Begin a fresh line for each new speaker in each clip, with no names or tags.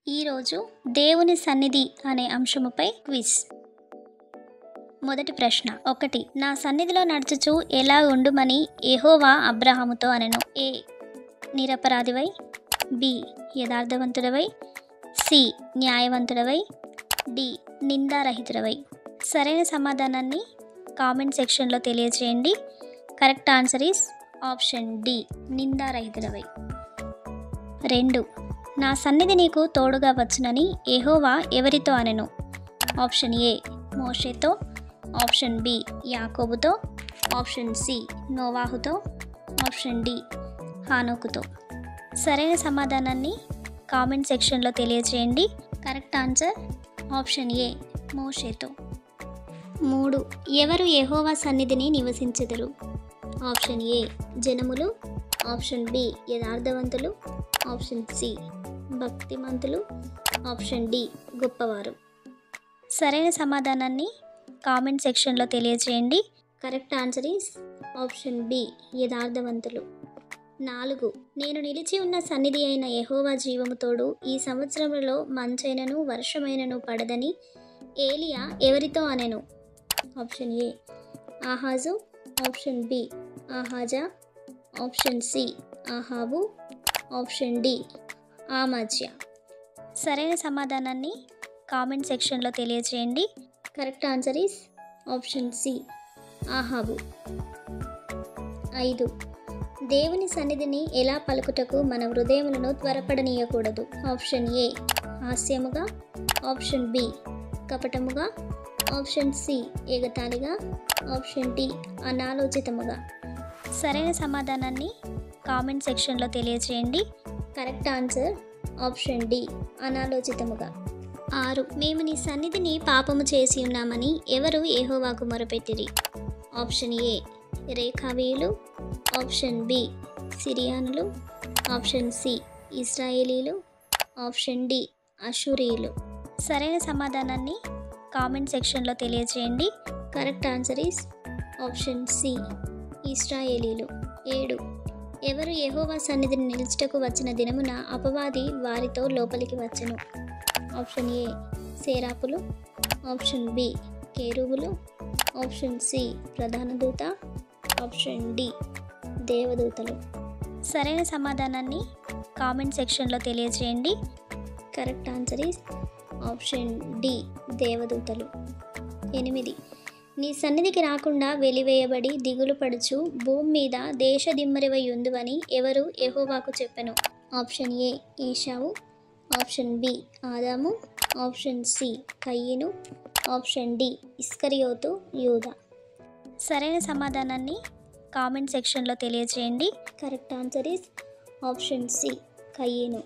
ఈరోజు దేవుని సన్నిధి అనే అంశముపై క్విజ్. మొదటి ప్రశ్న 1. నా సన్నిధిలో నడుచుచు ఎలా ఉండుమని యెహోవా అబ్రహాముతో అనెను. ఏ. నిరపరాధివై, బి. యథార్థవంతుడవై, సి. న్యాయవంతుడవై, డి. నిందారహితుడవై. సరైన సమాధానాన్ని కామెంట్ సెక్షన్లో తెలియజేయండి. Correct answer is option D, నిందారహితుడవై. 2. నా సన్నిధి నీకు తోడుగా వచ్చునని యెహోవా ఎవరితో అనెను. ఆప్షన్ ఏ మోషేతో, ఆప్షన్ బి యాకోబుతో, ఆప్షన్ సి నోవాహుతో, ఆప్షన్ డి హానోకుతో. సరైన సమాధానాన్ని కామెంట్ సెక్షన్లో తెలియజేయండి. కరెక్ట్ ఆన్సర్ ఆప్షన్ ఏ మోషేతో. 3. ఎవరు యెహోవా సన్నిధిని నివసించెదరు. ఆప్షన్ ఏ జనములు, ఆప్షన్ బి యథార్థవంతులు, ఆప్షన్ సి భక్తిమంతులు, ఆప్షన్ డి గొప్పవారు. సరైన సమాధానాన్ని కామెంట్ సెక్షన్లో తెలియజేయండి. Correct answer is option B యథార్థవంతులు. 4. నేను నిలిచి ఉన్న సన్నిధి అయిన యెహోవా జీవము తోడు ఈ సంవత్సరములో మంచైనను వర్షమైనను పడదని ఏలియా ఎవరితో అనెను. ఆప్షన్ ఏ ఆహాజు, ఆప్షన్ బి ఆహాజా, ఆప్షన్ సి ఆహాబు, ఆప్షన్ డి ఆమజ్య. సరైన సమాధానాన్ని కామెంట్ సెక్షన్లో తెలియజేయండి. Correct answer is option C ఆహాబు. 5. దేవుని సన్నిధిని ఎలా పలుకుటకు మన హృదయములను త్వరపడనీయకూడదు. ఆప్షన్ ఏ హాస్యముగా, ఆప్షన్ బి కపటముగా, ఆప్షన్ సి ఎగతాళిగా, ఆప్షన్ డి అనాలోచితముగా. సరైన సమాధానాన్ని కామెంట్ సెక్షన్లో తెలియజేయండి. కరెక్ట్ ఆన్సర్ ఆప్షన్ డి అనాలోచితముగా. 6. మేము నీ సన్నిధిని పాపము చేసి ఉన్నామని ఎవరు యెహోవాకు మొరపెట్టిరి. ఆప్షన్ ఏ రేఖావీయులు, ఆప్షన్ బి సిరియానులు, ఆప్షన్ సి ఇశ్రాయేలీలు, ఆప్షన్ డి అషూరీయులు. సరైన సమాధానాన్ని కామెంట్ సెక్షన్లో తెలియజేయండి. Correct answer is option C ఇశ్రాయేలీలు. 7. ఎవరు యెహోవా సన్నిధిని నిలుచుటకు వచ్చిన దినమున అపవాది వారితో లోపలికి వచ్చెను. ఆప్షన్ ఏ సేరాపులు, ఆప్షన్ బి కేరుబులు, ఆప్షన్ సి ప్రధాన దూత, ఆప్షన్ డి దేవదూతలు. సరైన సమాధానాన్ని కామెంట్ సెక్షన్లో తెలియజేయండి. Correct answer is option D దేవదూతలు. 8. నీ సన్నిధికి రాకుండా వెలివేయబడి దిగులు పడుచు భూమి మీద దేశదిమ్మరివై ఉందువని ఎవరు యెహోవాకు చెప్పెను. ఆప్షన్ ఏ ఏశావు, ఆప్షన్ బి ఆదాము, ఆప్షన్ సి కయ్యను, ఆప్షన్ డి ఇస్కరియోతు యూదా. సరైన సమాధానాన్ని కామెంట్ సెక్షన్లో తెలియజేయండి. Correct answer is option C కయ్యను.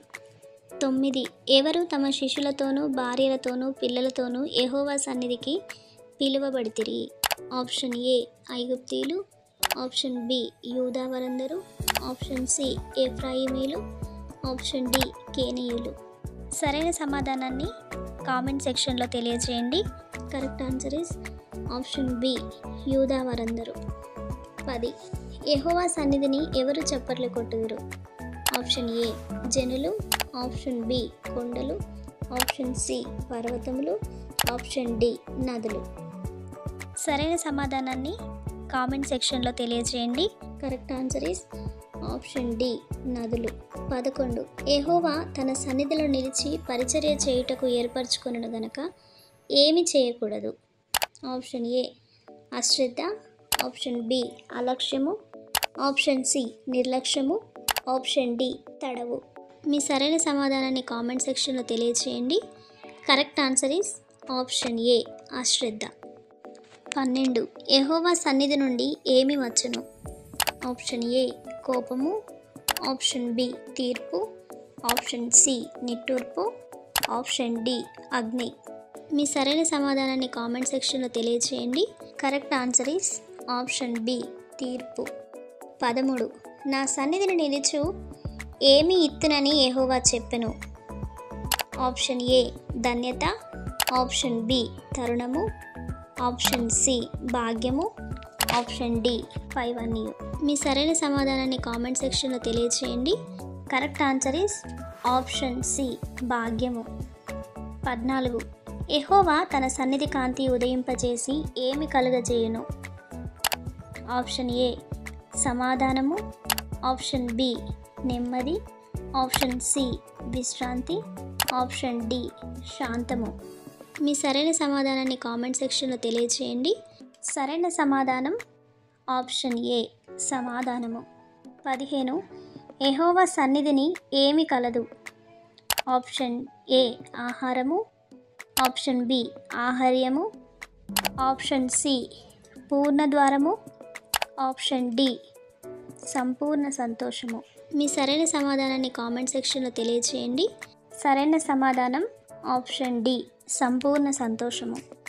9. ఎవరు తమ శిష్యులతోనూ భార్యలతోనూ పిల్లలతోనూ యెహోవా సన్నిధికి పిలువబడితిరి. ఆప్షన్ ఏ ఐగుప్తీయులు, ఆప్షన్ బి యూదా వారందరూ, ఆప్షన్ సి ఎఫ్రాయిమీలు, ఆప్షన్ డి కేనీయులు. సరైన సమాధానాన్ని కామెంట్ సెక్షన్లో తెలియజేయండి. Correct answer is option B యూదా వారందరూ. 10. యెహోవా సన్నిధిని ఎవరు చప్పట్లు కొట్టుదురు. ఆప్షన్ ఏ జనులు, ఆప్షన్ బి కొండలు, ఆప్షన్ సి పర్వతములు, ఆప్షన్ డి నదులు. సరైన సమాధానాన్ని కామెంట్ సెక్షన్లో తెలియజేయండి. Correct answer is option D నదులు. 11. యెహోవా తన సన్నిధిలో నిలిచి పరిచర్య చేయుటకు ఏర్పరచుకొనును గనక ఏమి చేయకూడదు. ఆప్షన్ ఏ అశ్రద్ధ, ఆప్షన్ బి అలక్ష్యము, ఆప్షన్ సి నిర్లక్ష్యము, ఆప్షన్ డి తడవు. మీ సరైన సమాధానాన్ని కామెంట్ సెక్షన్లో తెలియజేయండి. Correct answer is option A అశ్రద్ధ. 12. యెహోవా సన్నిధి నుండి ఏమి వచ్చును. ఆప్షన్ ఏ కోపము, ఆప్షన్ బి తీర్పు, ఆప్షన్ సి నిట్టూర్పు, ఆప్షన్ డి అగ్ని. మీ సరైన సమాధానాన్ని కామెంట్ సెక్షన్లో తెలియజేయండి. Correct answer is option B తీర్పు. 13. నా సన్నిధిని నిలుచు ఏమి ఇత్తునని యెహోవా చెప్పెను. ఆప్షన్ ఏ ధన్యత, ఆప్షన్ బి తరుణము, ఆప్షన్ సి భాగ్యము, ఆప్షన్ డి పైవన్నీయు. మీ సరైన సమాధానాన్ని కామెంట్ సెక్షన్లో తెలియజేయండి. Correct answer is option C భాగ్యము. 14. యెహోవా తన సన్నిధి కాంతి ఉదయింపచేసి ఏమి కలుగజేయును? ఆప్షన్ ఏ సమాధానము, ఆప్షన్ బి నెమ్మది, ఆప్షన్ సి విశ్రాంతి, ఆప్షన్ డి శాంతము. మీ సరైన సమాధానాన్ని కామెంట్ సెక్షన్లో తెలియజేయండి. సరైన సమాధానం ఆప్షన్ ఏ సమాధానము. 15. యెహోవా సన్నిధిని ఏమి కలదు? ఆప్షన్ ఏ ఆహారము, ఆప్షన్ బి ఆహార్యము, ఆప్షన్ సి పూర్ణద్వారము, ఆప్షన్ డి సంపూర్ణ సంతోషము. మీ సరైన సమాధానాన్ని కామెంట్ సెక్షన్లో తెలియజేయండి. సరైన సమాధానం ఆప్షన్ డి సంపూర్ణ సంతోషము.